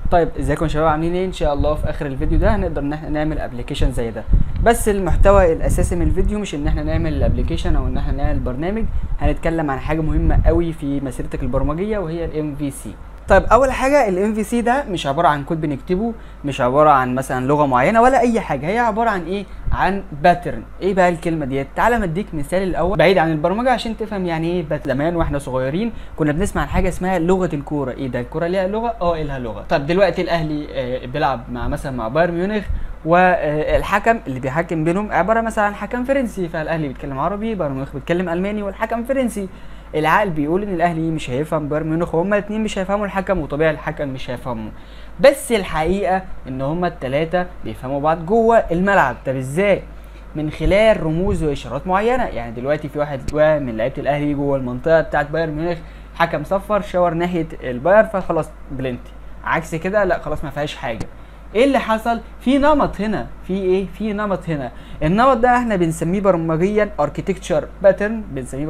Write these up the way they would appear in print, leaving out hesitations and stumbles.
طيب ازيكم يا شباب، عاملين ايه؟ ان شاء الله في اخر الفيديو ده هنقدر ان احنا نعمل ابلكيشن زي ده. بس المحتوى الاساسي من الفيديو مش ان احنا نعمل الابلكيشن او ان احنا نعمل برنامج. هنتكلم عن حاجه مهمه قوي في مسيرتك البرمجيه وهي الام في سي. طيب اول حاجه الام في سي ده مش عباره عن كود بنكتبه، مش عباره عن مثلا لغه معينه ولا اي حاجه، هي عباره عن ايه؟ عن باترن. ايه بقى الكلمه ديت؟ تعالى مديك مثال الاول بعيد عن البرمجه عشان تفهم يعني ايه باترن. زمان واحنا صغيرين كنا بنسمع عن حاجه اسمها لغه الكوره. ايه ده؟ الكوره ليها لغه؟ لها لغه. طب دلوقتي الاهلي بيلعب مع بايرن ميونخ، والحكم اللي بيحكم بينهم عباره مثلا عن حكم فرنسي، فالاهلي بيتكلم عربي، بايرن ميونخ بيتكلم الماني، والحكم فرنسي. العقل بيقول ان الاهلي مش هيفهم بايرن ميونخ، وهما الاثنين مش هيفهموا الحكم، وطبيعي الحكم مش هيفهمه. بس الحقيقه ان هما الثلاثه بيفهموا بعض جوه الملعب. طب ازاي؟ من خلال رموز واشارات معينه. يعني دلوقتي في واحد من لعيبه الاهلي جوه المنطقه بتاعه بايرن ميونخ، حكم صفر شاور ناحيه البايرن فخلاص بلنتي. عكس كده لا، خلاص ما فيهاش حاجه. ايه اللي حصل؟ في نمط هنا، في نمط هنا. النمط ده احنا بنسميه برمجيا اركيتكتشر باترن،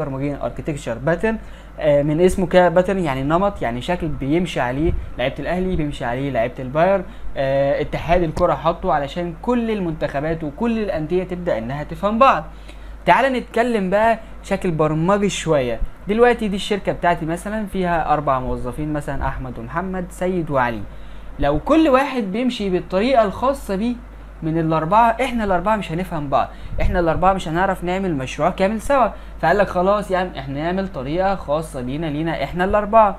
من اسمه كده باترن، يعني نمط، يعني شكل بيمشي عليه لعيبه الاهلي، بيمشي عليه لعيبه البايرن. اتحاد الكره حطه علشان كل المنتخبات وكل الانديه تبدا انها تفهم بعض. تعال نتكلم بقى شكل برمجي شويه. دلوقتي دي الشركه بتاعتي مثلا فيها 4 موظفين، مثلا احمد ومحمد سيد وعلي. لو كل واحد بيمشي بالطريقه الخاصه بيه من الاربعه، احنا الاربعه مش هنفهم بعض، احنا الاربعه مش هنعرف نعمل مشروع كامل سوا. فقال لك خلاص يعني احنا نعمل طريقه خاصه لينا احنا الاربعه.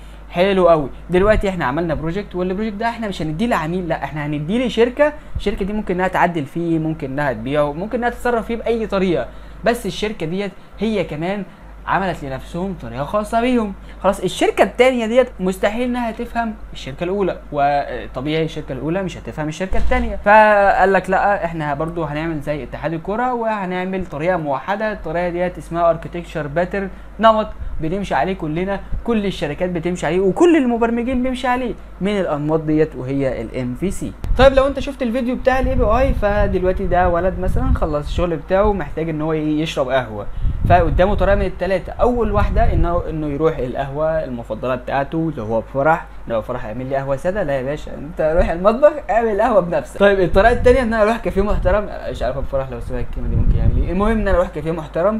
حلو قوي. دلوقتي احنا عملنا بروجكت، والبروجكت ده احنا مش هنديه لعميل، لا احنا هنديه لشركه. الشركه دي ممكن انها تعدل فيه، ممكن انها تبيعه، ممكن انها تتصرف فيه باي طريقه. بس الشركه ديت هي كمان عملت لنفسهم طريقه خاصه بيهم. خلاص الشركه الثانيه ديت مستحيل انها تفهم الشركه الاولى، وطبيعي الشركه الاولى مش هتفهم الشركه الثانيه. فقال لك لا، احنا برضو هنعمل زي اتحاد الكره وهنعمل طريقه موحده. الطريقه ديت اسمها اركتكتشر باترن، نمط بنمشي عليه كلنا، كل الشركات بتمشي عليه، وكل المبرمجين بيمشي عليه من الانماط ديت، وهي الام في سي. طيب لو انت شفت الفيديو بتاع الاي بي اي، فدلوقتي ده ولد مثلا خلص الشغل بتاعه، محتاج ان هو يشرب قهوه. فقدامه طريقه من الثلاثه. اول واحده انه يروح القهوه المفضله بتاعته اللي هو فرح. لو فرح يعمل لي قهوه ساده، لا يا باشا، انت روح المطبخ اعمل قهوه بنفسك. طيب الطريقه الثانيه ان انا اروح كافيه محترم. مش عارف فرح لو سمع الكلمه دي ممكن يعمل ايه. المهم ان انا اروح كافيه محترم،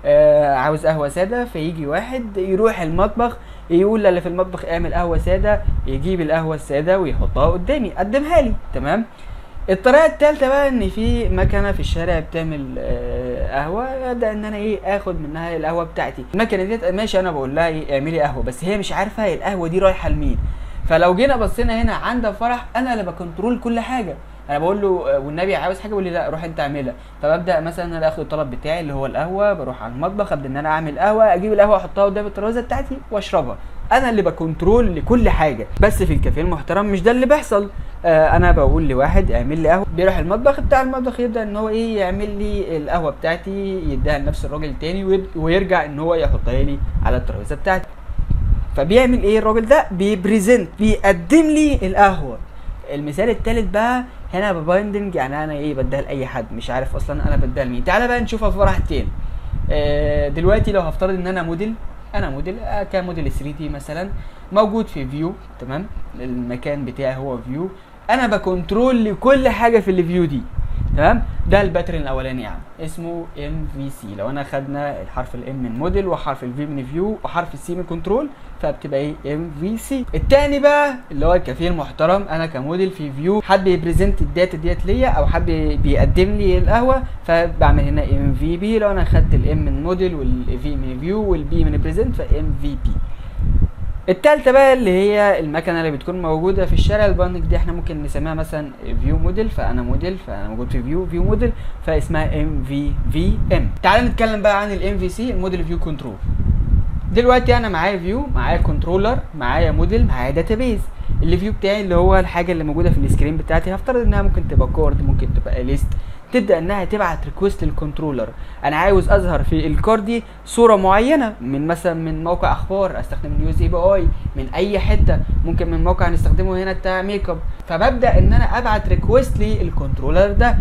عاوز قهوه ساده، فيجي واحد يروح المطبخ يقول اللي في المطبخ اعمل قهوه ساده، يجيب القهوه الساده ويحطها قدامي، قدمها لي. تمام. الطريقه الثالثه بقى ان في مكنه في الشارع بتعمل قهوه، ابدا ان انا اخد منها القهوه بتاعتي. المكنه ديت ماشي، انا بقول لها اعملي قهوه، بس هي مش عارفه القهوه دي رايحه لمين. فلو جينا بصينا هنا عند فرح، انا اللي بكنترول كل حاجه. انا بقول له والنبي عاوز حاجه، بيقول لي لا روح انت اعملها. فببدا مثلا انا اخد الطلب بتاعي اللي هو القهوه، بروح على المطبخ ابدا ان انا اعمل قهوه، اجيب القهوه احطها قدام الترابيزه بتاعتي واشربها. انا اللي بكنترول لكل حاجه. بس في الكافيه المحترم مش ده اللي بيحصل. انا بقول لواحد اعمل لي قهوه، بيروح المطبخ بتاع المطبخ يبدا ان هو يعمل لي القهوه بتاعتي، يديها لنفس الراجل التاني، ويرجع ان هو يحطها لي على الترابيزه بتاعتي. فبيعمل ايه الراجل ده؟ بيبريزنت، بيقدم لي القهوه. المثال الثالث بقى هنا ببايندنج، يعني انا بديها لاي حد مش عارف اصلا انا بديها لمين. تعالى بقى نشوفها في فرح تاني. دلوقتي لو هفترض ان انا موديل كموديل 3 دي مثلا، موجود في فيو. تمام. المكان بتاعي هو فيو، انا بكنترول لكل حاجه في الفيو دي. تمام. ده الباترن الاولاني يعني اسمه ام في سي. لو انا خدنا الحرف الام من موديل، وحرف الفي من فيو، وحرف السي من كنترول، فبتبقى ام في سي. الثاني بقى اللي هو الكافيه المحترم، انا كموديل في فيو، حد بيبريزنت الداتا ديت ليا، او حد بيقدم لي القهوه، فبعمل هنا ام في بي. لو انا خدت الام من موديل، والفي من فيو، والبي من بريزنت، فام في بي. التالتة بقى اللي هي المكنه اللي بتكون موجوده في الشارع، الباندنج دي احنا ممكن نسميها مثلا فيو موديل، فانا موجود في فيو موديل، فاسمها ام في ام. تعال نتكلم بقى عن الام في سي، الموديل فيو كنترول. دلوقتي انا معايا فيو، معايا كنترولر، معايا موديل، معايا داتابيز. الفيو بتاعي اللي هو الحاجه اللي موجوده في السكرين بتاعتي، هفترض انها ممكن تبقى كارد، ممكن تبقى ليست. تبدا انها تبعت ريكوست للكنترولر. انا عاوز اظهر في الكارد دي صوره معينه من مثلا من موقع اخبار، استخدم نيوز اي بي اي، من اي حته، ممكن من موقع هنستخدمه هنا بتاع ميك اب. فببدا ان انا ابعت ريكوست للكنترولر ده.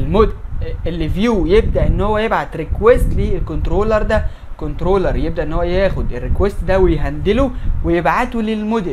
الفيو يبدا ان هو يبعت ريكوست للكنترولر ده، كنترولر يبدا ان هو ياخد الريكوست ده ويهندله ويبعته للموديل.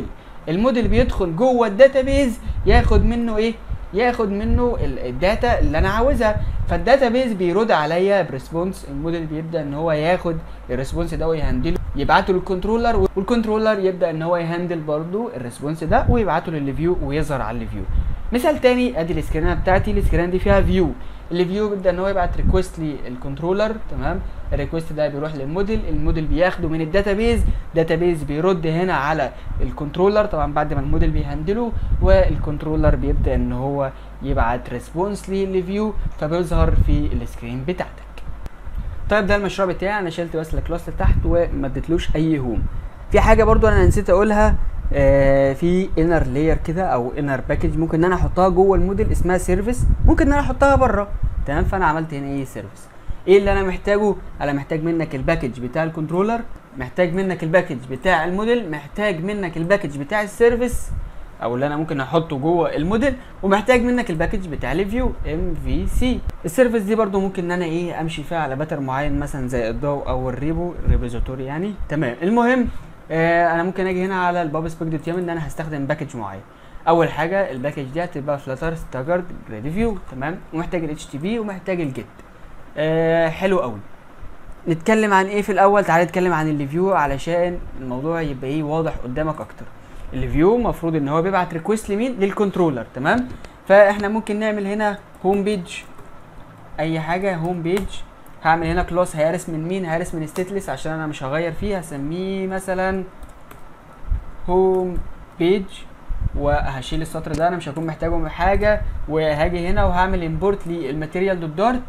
الموديل بيدخل جوه الداتابيز ياخد منه ايه، ياخد منه الداتا اللي انا عاوزها، فالداتابيز بيرد عليا بريسبونس. الموديل بيبدا ان هو ياخد الريسبونس ده ويهندله، يبعته للكنترولر، والكنترولر يبدا ان هو يهندل برضو الريسبونس ده ويبعته للفيو ويظهر على الفيو. مثال تاني، ادي السكرينه بتاعتي، السكرينه دي فيها فيو، الفيو بيبدا ان هو يبعت ريكوست للكنترولر، تمام. الريكوست ده بيروح للموديل، الموديل بياخده من الداتابيز، داتابيز بيرد هنا على الكنترولر طبعا بعد ما الموديل بيهندله، والكنترولر بيبدا ان هو يبعت ريسبونس للفيو فبيظهر في السكرين بتاعتك. طيب ده المشروع بتاعي، انا شلت بس الكلاس اللي تحت وما اديتلوش اي هوم. في حاجه برضو انا نسيت اقولها، في انر لاير كده او انر باكج ممكن ان انا احطها جوه الموديل اسمها سيرفيس، ممكن ان انا احطها بره، تمام. فانا عملت هنا ايه، سيرفيس. ايه اللي انا محتاجه؟ انا محتاج منك الباكج بتاع الكنترولر، محتاج منك الباكج بتاع الموديل، محتاج منك الباكج بتاع السيرفيس او اللي انا ممكن احطه جوه الموديل، ومحتاج منك الباكج بتاع الفيو MVC. السيرفيس دي برضو ممكن ان انا ايه امشي فيها على باتر معين مثلا زي الضوء او الريبوزيتوري يعني، تمام. المهم انا ممكن اجي هنا على الباب سبيك دوت يم ان انا هستخدم باكج معين. اول حاجه الباكج دي هتبقى فلاتر ستاجرد جريد فيو، تمام، ومحتاج ال HTTP ومحتاج الجيت. حلو قوي. نتكلم عن ايه في الاول؟ تعالى نتكلم عن الفيو علشان الموضوع يبقى ايه واضح قدامك اكتر. الفيو المفروض ان هو بيبعت ريكويست لمين؟ للكنترولر، تمام. فاحنا ممكن نعمل هنا هوم بيج، اي حاجه هوم بيج. هعمل هنا كلاس هيرس من مين؟ هيرس من ستيتلس عشان انا مش هغير فيه، هسميه مثلا هوم بيج، وهشيل السطر ده انا مش هكون محتاجه حاجه، وهاجي هنا وهعمل امبورت للماتيريال دوت دارت.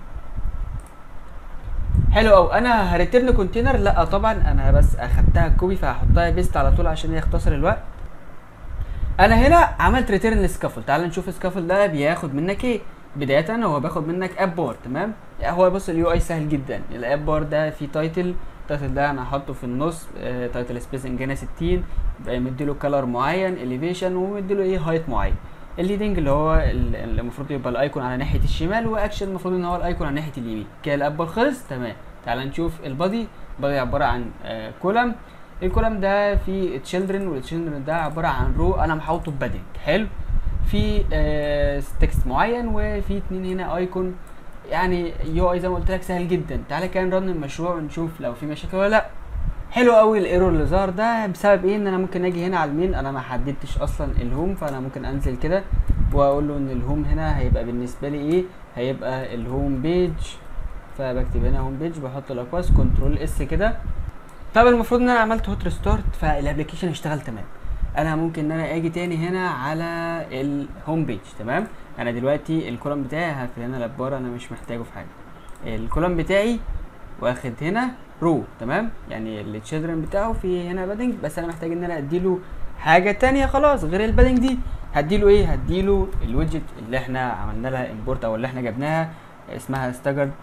حلو قوي. انا هريترن كونتينر؟ لا طبعا، انا بس اخدتها كوبي فهحطها بيست على طول عشان يختصر الوقت. انا هنا عملت ريتيرن للسكافل. تعال نشوف السكافل ده بياخد منك ايه. بدايه هو باخد منك اب بار، تمام. هو بص اليو اي سهل جدا. الاب بار ده فيه تايتل، التايتل ده انا هحطه في النص، تايتل سبيسنج هنا 60، مديله كلر معين، اليفيشن، ومديله ايه هايت معين. الليدنج اللي هو المفروض يبقى الايكون على ناحيه الشمال، واكشن المفروض ان هو الايكون على ناحيه اليمين. كده الاب بار خلص، تمام. تعال نشوف البادي. البادي عباره عن كولم، الكولم ده فيه تشيلدرن، والتشيلدرن ده عباره عن رو انا محوطه ببادنج. حلو. في تكست معين، وفي اتنين هنا ايكون. يعني يو اي زي ما قلت لك سهل جدا. تعالى كده نرن المشروع ونشوف لو في مشاكل ولا لا. حلو قوي. الايرور اللي ظهر ده بسبب ايه؟ ان انا ممكن اجي هنا على المين، انا ما حددتش اصلا الهوم، فانا ممكن انزل كده واقول له ان الهوم هنا هيبقى بالنسبه لي ايه، هيبقى الهوم بيج. فبكتب هنا هوم بيج، بحط الاكواس كنترول اس كده. طب المفروض ان انا عملت هوت ريستارت فالابلكيشن اشتغل تمام. انا ممكن ان انا اجي تاني هنا على الهوم بيج، تمام. انا دلوقتي الكولوم بتاعي هقفل هنا الابار، انا مش محتاجه في حاجه. الكولوم بتاعي واخد هنا رو، تمام. يعني التشيلدرن بتاعه في هنا بادنج، بس انا محتاج ان انا اديله حاجه تانية خلاص غير البادنج دي. هديله ايه؟ هديله الويدجت اللي احنا عملنا لها امبورت او اللي احنا جبناها، اسمها ستاجرد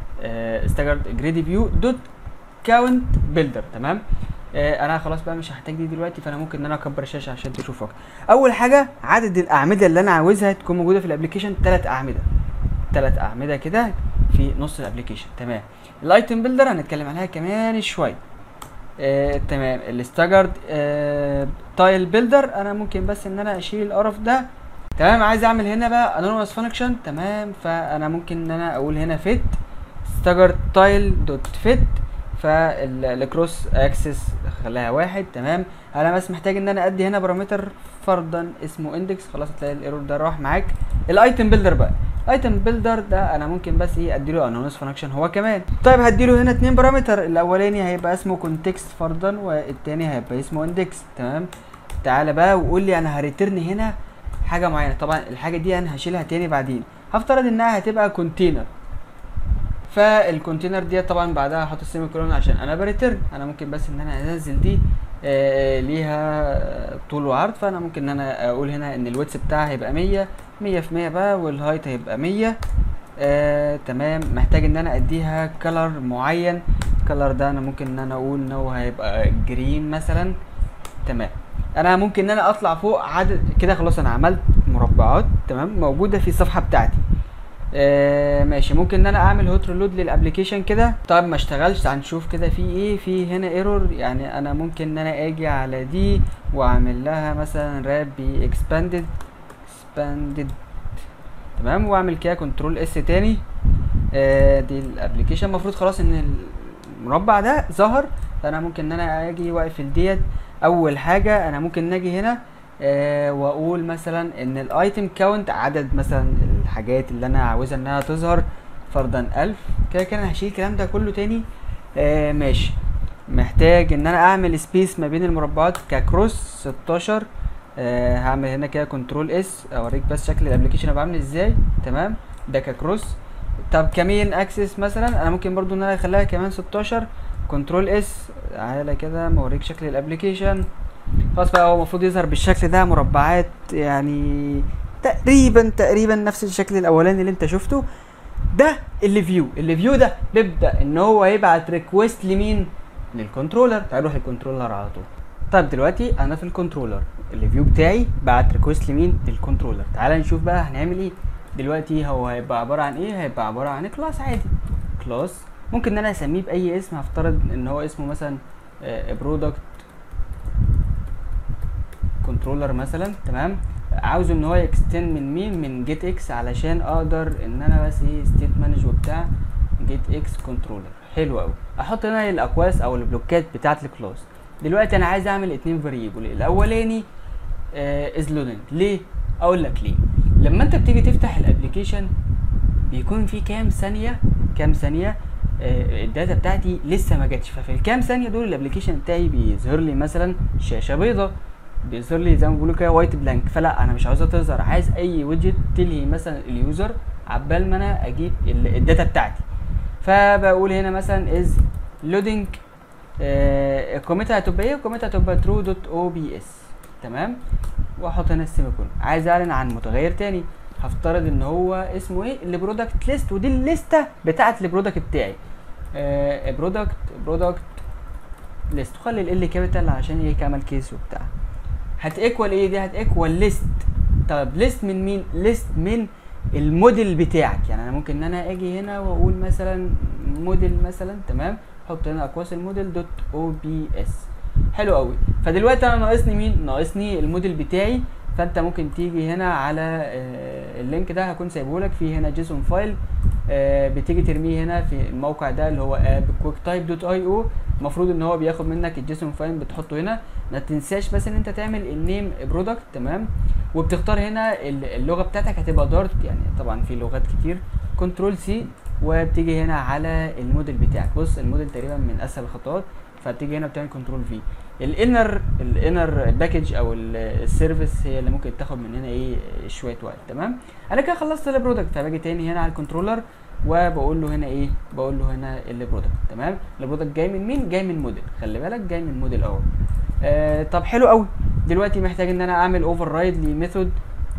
جريد فيو دوت كاونت بيلدر، تمام. انا خلاص بقى مش هحتاج دي دلوقتي، فانا ممكن ان انا اكبر الشاشه عشان تشوفوا اكتر. اول حاجه عدد الاعمده اللي انا عاوزها تكون موجوده في الابلكيشن 3 اعمده، 3 اعمده كده في نص الابلكيشن، تمام. الايتم بيلدر هنتكلم عليها كمان شويه. تمام. الستاجرد تايل بيلدر انا ممكن بس ان انا اشيل القرف ده، تمام. عايز اعمل هنا بقى انونيمس فانكشن، تمام. فانا ممكن ان انا اقول هنا فيت ستاجرد تايل دوت فيت، فالكروس اكسس خليها 1، تمام. انا بس محتاج ان انا ادي هنا بارامتر فرضا اسمه اندكس، خلاص هتلاقي الايرور ده راح معاك. الايتم بيلدر بقى، الايتم بيلدر ده انا ممكن بس ايه اديله انونيمس فانكشن هو كمان. طيب هديله هنا 2 بارامتر، الاولاني هيبقى اسمه كونتكست فرضا، والتاني هيبقى اسمه اندكس، تمام. تعالى بقى وقول لي انا هريترن هنا حاجه معينه. طبعا الحاجه دي انا هشيلها تاني بعدين، هفترض انها هتبقى كونتينر. فالكونتينر دي طبعا بعدها هحط السيمي كولون عشان انا بريترن. انا ممكن بس ان انا انزل دي ليها طول وعرض، فانا ممكن ان انا اقول هنا ان الويدث بتاعها هيبقى 100 في 100 بقى، والهايت هيبقى 100. تمام. محتاج ان انا اديها كلر معين، الكلر ده انا ممكن ان انا اقول ان هو هيبقى جرين مثلا، تمام. انا ممكن ان انا اطلع فوق عدد كده. خلاص انا عملت مربعات، تمام، موجوده في الصفحه بتاعتي. ماشي، ممكن ان انا اعمل هوت ريلود للابلكيشن كده. طيب ما اشتغلش، هنشوف كده في ايه. في هنا ايرور، يعني انا ممكن ان انا اجي على دي واعمل لها مثلا راب بي اكسباندد تمام، واعمل كده كنترول اس تاني. دي الابلكيشن المفروض خلاص ان المربع ده ظهر. فانا ممكن ان انا اجي واقفل ديت. اول حاجه انا ممكن اجي هنا واقول مثلا ان الايتم كاونت، عدد مثلا الحاجات اللي انا عاوزها انها تظهر، فرضا 1000. كده كده انا هشيل الكلام ده كله تاني. ماشي. محتاج ان انا اعمل سبيس ما بين المربعات ككروس 16. هعمل هنا كده كنترول اس اوريك بس شكل الابلكيشن هيبقى عامل ازاي. تمام، ده ككروس. طب كمين اكسس مثلا انا ممكن برضو ان انا اخليها كمان 16. كنترول اس، تعالى كده موريك شكل الابلكيشن. خلاص بقى، هو المفروض يظهر بالشكل ده، مربعات يعني تقريبا نفس الشكل الاولاني اللي انت شفته. ده الفيو ده بيبدا ان هو يبعت ريكويست لمين؟ للكنترولر. هيروح الكنترولر على طول. طيب دلوقتي انا في الكنترولر، الفيو بتاعي بعت ريكويست لمين؟ للكنترولر. تعالى نشوف بقى هنعمل ايه دلوقتي. هو هيبقى عباره عن ايه؟ هيبقى عباره عن كلاس عادي. كلاس ممكن ان انا اسميه باي اسم. هفترض ان هو اسمه مثلا برودكت كنترولر مثلا. تمام، عاوز ان هو يكستند من مين؟ من جيت اكس، علشان اقدر ان انا بس ايه ستيت مانج وبتاع جيت اكس كنترولر. حلو قوي. احط هنا الاكواس او البلوكات بتاعه الكلاس. دلوقتي انا عايز اعمل اتنين فاريبل. الاولاني از لودنج. ليه؟ اقول لك ليه. لما انت بتيجي تفتح الابلكيشن بيكون في كام ثانيه الداتا بتاعتي لسه ما جاتش. ففي الكام ثانيه دول الابلكيشن بتاعي بيظهر لي مثلا شاشه بيضاء، بيظهر لي زي ما بيقولوا كده وايت بلانك. فلا، انا مش عاوزها تظهر، عايز اي ويدجت تلهي مثلا اليوزر عبال ما انا اجيب الداتا بتاعتي. فبقول هنا مثلا از لودنج. قيمتها هتبقى ايه؟ قيمتها هتبقى true دوت او بي اس. تمام، واحط هنا السيميكون. عايز اعلن عن متغير تاني، هفترض ان هو اسمه ايه؟ البرودكت ليست، ودي الليسته بتاعه البرودكت بتاعي. برودكت ليست، خلي ال كابيتال عشان ايه؟ كامل كيس وبتاع. هتيكوال ايه دي؟ هتيكوال ليست. طب ليست من مين؟ ليست من الموديل بتاعك. يعني انا ممكن ان انا اجي هنا واقول مثلا موديل مثلا. تمام، احط هنا اقواس الموديل دوت او بي اس. حلو قوي. فدلوقتي انا ناقصني مين؟ ناقصني الموديل بتاعي. فانت ممكن تيجي هنا على اللينك ده هكون سايبه لك. فيه هنا جيسون فايل بتيجي ترميه هنا في الموقع ده اللي هو quicktype.io. المفروض ان هو بياخد منك الجيسون فايل بتحطه هنا. ما تنساش بس ان انت تعمل النيم برودكت. تمام، وبتختار هنا اللغه بتاعتك هتبقى دارت، يعني طبعا في لغات كتير. كنترول سي، وبتيجي هنا على الموديل بتاعك. بص الموديل تقريبا من اسهل الخطوات. فبتيجي هنا بتعمل كنترول في. الانر باكج او السيرفيس هي اللي ممكن تاخد مننا ايه شويه وقت. تمام، انا كده خلصت البرودكت. فباجي تاني هنا على الكنترولر وبقول له هنا ايه؟ بقول له هنا البرودكت. تمام، البرودكت جاي من مين؟ جاي من موديل. خلي بالك جاي من موديل اهو. طب حلو قوي. دلوقتي محتاج ان انا اعمل اوفر رايد لميثود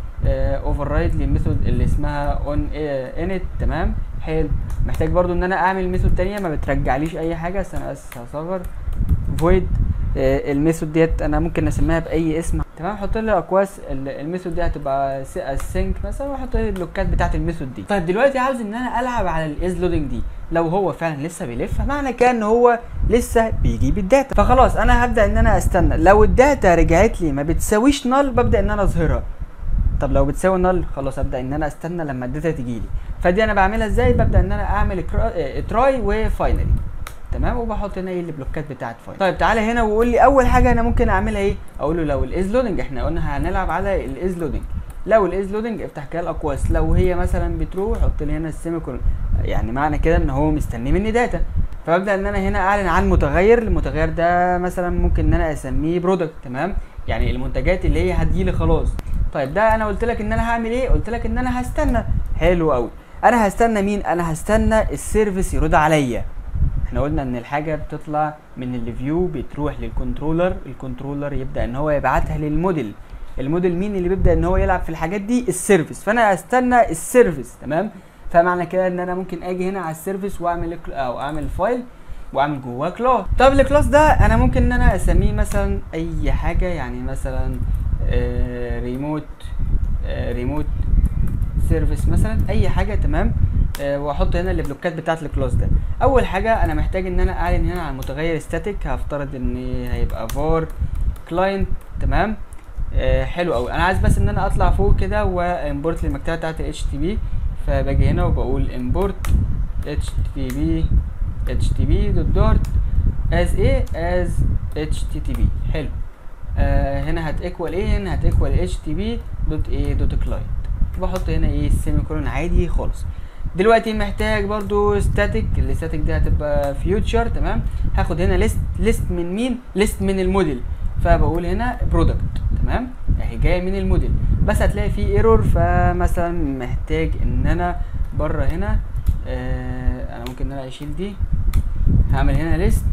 اللي اسمها اون انت. تمام، حلو. محتاج برضو ان انا اعمل ميثود تانية ما بترجعليش اي حاجه. بس انا هصغر void. الميثود ديت انا ممكن اسميها باي اسم. تمام، احط لي اقواس الميثود دي هتبقى async مثلا، واحط لي البلوكات بتاعه الميثود دي. طيب دلوقتي عاوز ان انا العب على الاز لودنج دي. لو هو فعلا لسه بيلف فمعنى كده ان هو لسه بيجيب الداتا. فخلاص انا هبدا ان انا استنى. لو الداتا رجعت لي ما بتساويش نل ببدا ان انا اظهرها. طب لو بتساوي نل خلاص ابدا ان انا استنى لما الداتا تجي لي. فدي انا بعملها ازاي؟ ببدا ان انا اعمل تراي وفاينلي. تمام، وبحط هنا ايه البلوكات بتاعت فاينل. طيب تعالى هنا وقول لي اول حاجه انا ممكن اعملها ايه. اقول له لو الاز لودنج، احنا قلنا هنلعب على الاز لودنج. لو الاز لودنج افتح كده الاقواس. لو هي مثلا بترو حط لي هنا السيميكولون، يعني معنى كده ان هو مستني مني داتا. فببدا ان انا هنا اعلن عن متغير. المتغير ده مثلا ممكن ان انا اسميه برودكت. تمام، يعني المنتجات اللي هي هتجيلي خلاص. طيب ده انا قلت لك ان انا هعمل ايه؟ قلت لك ان انا هستنى. حلو قوي. انا هستنى مين؟ انا هستنى السيرفيس يرد عليا. احنا قلنا ان الحاجه بتطلع من الفيو بتروح للكنترولر. الكنترولر يبدا ان هو يبعتها للموديل. الموديل مين اللي بيبدا ان هو يلعب في الحاجات دي؟ السيرفيس. فانا استنى السيرفيس. تمام، فمعنى كده ان انا ممكن اجي هنا على السيرفيس واعمل اعمل فايل واعمل جواه كلاس. طب الكلاس ده انا ممكن ان انا اسميه مثلا اي حاجه، يعني مثلا ريموت سيرفيس مثلا اي حاجه، تمام. واحط هنا البلوكات بتاعت الكلاس ده. اول حاجه انا محتاج ان انا اعلن هنا عن متغير ستاتيك، هفترض ان هيبقى var client، تمام. حلو قوي. انا عايز بس ان انا اطلع فوق كده وامبورت للمكتبه بتاعت ال HTTP، فباجي هنا وبقول import HTTP dot as ايه as HTTP. حلو. هنا هتيكوال ايه؟ هنا هتيكوال HTTP دوت ايه دوت client. بحط هنا ايه السيمي كولون عادي خالص. دلوقتي محتاج برضو ستاتيك، الستاتيك دي هتبقى فيوتشر، تمام. هاخد هنا ليست من مين؟ ليست من الموديل، فبقول هنا برودكت، تمام. اهي جايه من الموديل، بس هتلاقي فيه ايرور، فمثلا محتاج ان انا بره هنا انا ممكن ان انا اشيل دي، هعمل هنا ليست.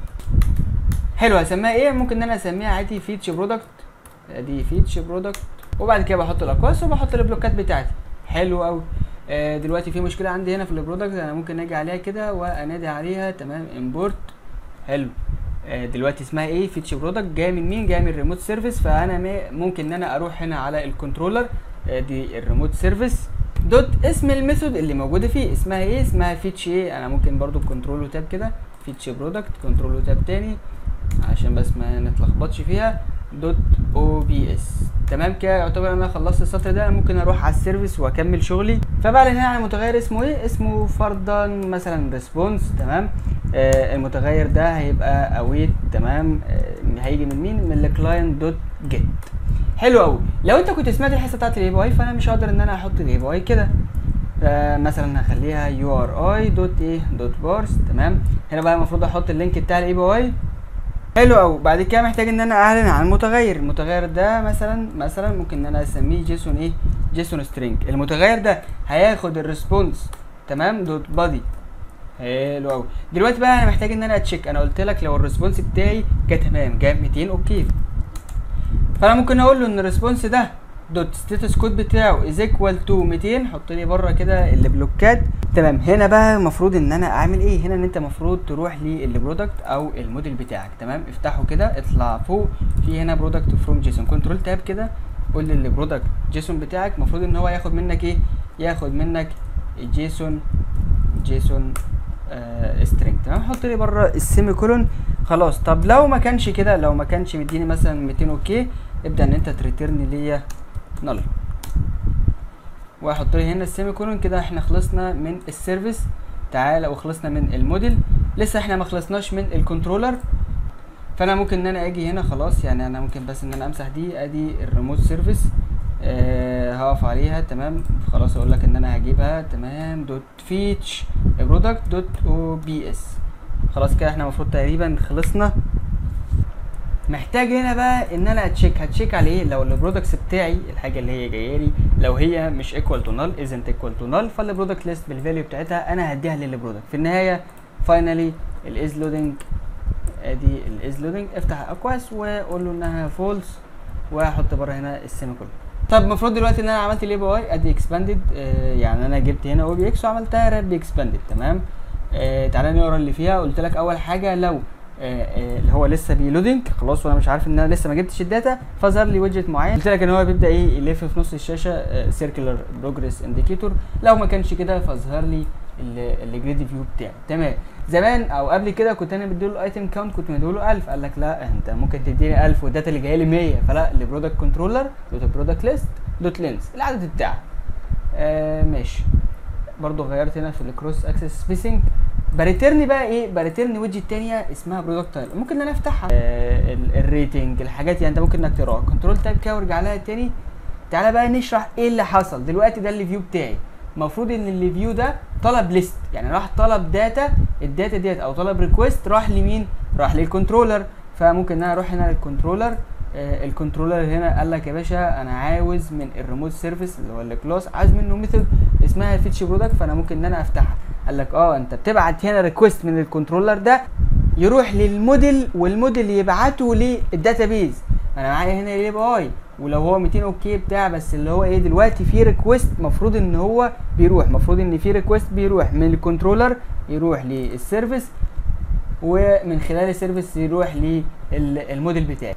حلو. هسميها ايه؟ ممكن ان انا اسميها عادي فيتش برودكت، دي فيتش برودكت، وبعد كده بحط الاقواس وبحط البلوكات بتاعتي. حلو قوي. دلوقتي في مشكله عندي هنا في البرودكت، انا ممكن اجي عليها كده وانادي عليها، تمام، امبورت. حلو. دلوقتي اسمها ايه؟ فيتش برودكت، جايه من مين؟ جايه من الريموت سيرفيس. فانا ممكن ان انا اروح هنا على الكنترولر، دي الريموت سيرفيس دوت اسم الميثود اللي موجوده فيه، اسمها ايه؟ اسمها فيتش ايه. انا ممكن برضو كنترول وتاب كده، فيتش برودكت، كنترول وتاب تاني عشان بس ما نتلخبطش فيها، دوت او بي اس. تمام كده يعتبر انا خلصت السطر ده. انا ممكن اروح على السيرفيس واكمل شغلي. فبعلن هنا عن متغير اسمه ايه؟ اسمه فرضا مثلا ريسبونس، تمام. المتغير ده هيبقى اويت، تمام. هيجي من مين؟ من الكلاينت دوت جيت. حلو قوي. لو انت كنت سمعت الحصه بتاعت الاي بي اي، فانا مش هقدر ان انا احط الاي بي اي كده، مثلا هخليها URI دوت ايه دوت بارس، تمام. هنا بقى المفروض احط اللينك بتاع الاي بي اي. حلو قوي. بعد كده محتاج ان انا اعلن عن متغير. المتغير ده مثلا ممكن ان انا اسميه جيسون ايه؟ جيسون سترينج. المتغير ده هياخد الريسبونس، تمام، دوت بادي. حلو قوي. دلوقتي بقى انا محتاج ان انا اتشيك. انا قلت لك لو الريسبونس بتاعي جه تمام، جاب 200 اوكي، فانا ممكن اقول له ان الريسبونس ده دوت ستاتس كود بتاعه از ايكوال تو 200. حط لي بره كده البلوكات، تمام. هنا بقى المفروض ان انا اعمل ايه؟ هنا ان انت المفروض تروح للبرودكت او الموديل بتاعك، تمام. افتحه كده، اطلع فوق، في هنا برودكت فروم جيسون، كنترول تاب كده، قول لي البرودكت جيسون بتاعك المفروض ان هو ياخد منك ايه؟ ياخد منك جيسون سترينج، تمام. حط لي بره السيمي كولون خلاص. طب لو ما كانش كده، لو ما كانش مديني مثلا 200 اوكي، ابدا ان انت تريتيرن ليا نل، واحط لي هنا السيمي كولون. كده احنا خلصنا من السيرفيس، تعالى، وخلصنا من الموديل. لسه احنا ما خلصناش من الكنترولر. فانا ممكن ان انا اجي هنا خلاص، يعني انا ممكن بس ان انا امسح دي، ادي الريموت سيرفيس، هقف عليها، تمام. خلاص اقول لك ان انا هجيبها، تمام، دوت فيتش برودكت دوت او بي اس. خلاص كده احنا المفروض تقريبا خلصنا. محتاج هنا بقى ان انا هتشيك على ايه؟ لو البرودكتس بتاعي، الحاجه اللي هي جايه لي، لو هي مش ايكوال تو نل، ازنت ايكوال تو نل، فالبرودكت ليست بالفاليو بتاعتها انا هديها للبرودكت. في النهايه فاينلي الاز لودنج، ادي الاز لودنج، افتح اكواس وقول له انها فولس، واحط بره هنا السيمي كولون. طب المفروض دلوقتي ان انا عملت الاي بي اي، ادي اكسباندد، يعني انا جبت هنا او بي اكس وعملتها راب اكسباندد، تمام. تعالى نقرا اللي فيها. قلت لك اول حاجه لو اللي هو لسه بيلودنج خلاص وانا مش عارف ان انا لسه ما جبتش الداتا، فظهر لي ويدجت معين. قلت لك ان هو بيبدا ايه؟ يلف في نص الشاشه سيركلر بروجريس انديكيتور. لو ما كانش كده فظهر لي الجريد فيو بتاعي، تمام. زمان او قبل كده كنت انا بديله الايتم كاونت، كنت مديله 1000، قال لك لا انت ممكن تديني 1000 والداتا اللي جايه لي 100. فلا، البرودكت كنترولر دوت برودكت ليست دوت لينس العدد بتاعك. ماشي. برضو غيرت هنا في الكروس اكسس سبيسنج. بريتيرن بقى ايه؟ بريتيرن ويدجت تانية اسمها برودكت تايب، ممكن ان انا افتحها. الريتنج، الحاجات يعني انت ممكن انك تقراها. كنترول تايب كده وارجع لها تاني. تعالى بقى نشرح ايه اللي حصل دلوقتي. ده الفيو بتاعي، المفروض ان الفيو ده طلب ليست، يعني راح طلب داتا، الداتا ديت او طلب ريكويست راح لمين؟ راح للكنترولر. فممكن ان انا اروح هنا للكنترولر. الكنترولر هنا قال لك يا باشا انا عاوز من الريموت سيرفيس اللي هو الكلاس، عايز منه ميثود اسمها فيتش برودكت، فانا ممكن ان انا افتحها. قال لك انت بتبعت هنا ريكويست من الكنترولر ده يروح للموديل، والموديل يبعته للداتابيز. انا معايا هنا الاي بي اي، ولو هو 200 اوكي بتاع، بس اللي هو ايه دلوقتي في ريكويست مفروض ان هو بيروح، مفروض ان في ريكويست بيروح من الكنترولر يروح للسيرفيس، ومن خلال السيرفيس يروح للموديل بتاعي.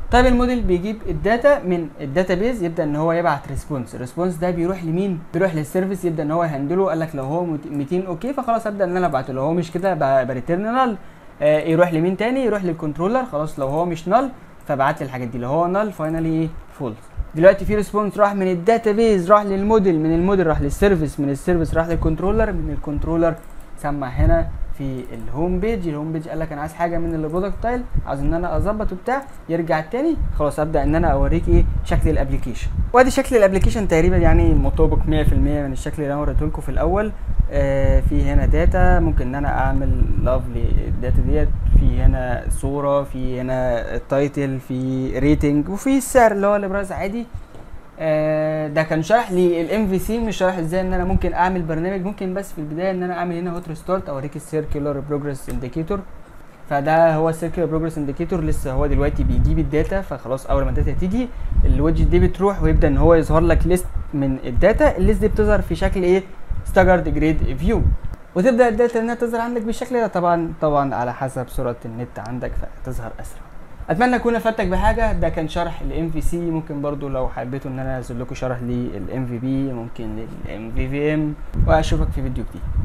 طيب الموديل بيجيب الداتا من الداتابيز، يبدا ان هو يبعت ريسبونس. الريسبونس ده بيروح لمين؟ بيروح للسيرفيس، يبدا ان هو يهندله. قال لك لو هو 200 اوكي فخلاص ابدا ان انا ابعته، لو هو مش كده بريتيرن نال. يروح لمين تاني؟ يروح للكنترولر. خلاص لو هو مش نال فبعت لي الحاجات دي، لو هو نال فاينلي فولس. دلوقتي في ريسبونس راح من الداتابيز راح للموديل، من الموديل راح للسيرفيس، من السيرفيس راح للكنترولر، من الكنترولر سمع هنا في الهوم بيج. الهوم بيج قال لك انا عايز حاجه من البرودكت تايل، عايز ان انا اظبط وبتاع، يرجع تاني. خلاص ابدا ان انا اوريك ايه شكل الابلكيشن. وادي شكل الابلكيشن تقريبا يعني مطابق 100% من الشكل اللي انا وريته لكم في الاول. في هنا داتا، ممكن ان انا اعمل لاف للداتا ديت، في هنا صوره، في هنا التايتل، في ريتنج، وفي السعر اللي هو الابراز عادي. ده كان شرح لي الام في سي، مش شرح ازاي ان انا ممكن اعمل برنامج. ممكن بس في البدايه ان انا اعمل هنا هوت ريستارت، اوريك السيركيولار بروجرس انديكيتور. فده هو السيركيولار بروجرس انديكيتور، لسه هو دلوقتي بيجيب الداتا. فخلاص اول ما الداتا تيجي الويدجت دي بتروح ويبدا ان هو يظهر لك ليست من الداتا. الليست دي بتظهر في شكل ايه؟ ستاجرد جريد فيو، وتبدا الداتا انها تظهر عندك بالشكل ده. طبعا على حسب سرعه النت عندك فتظهر اسرع. اتمنى اكون افدتك بحاجه. ده كان شرح الام في سي. ممكن برضو لو حبيتوا ان انا انزل لكم شرح للام في بي، ممكن للام في في ام، واشوفك في فيديو جديد.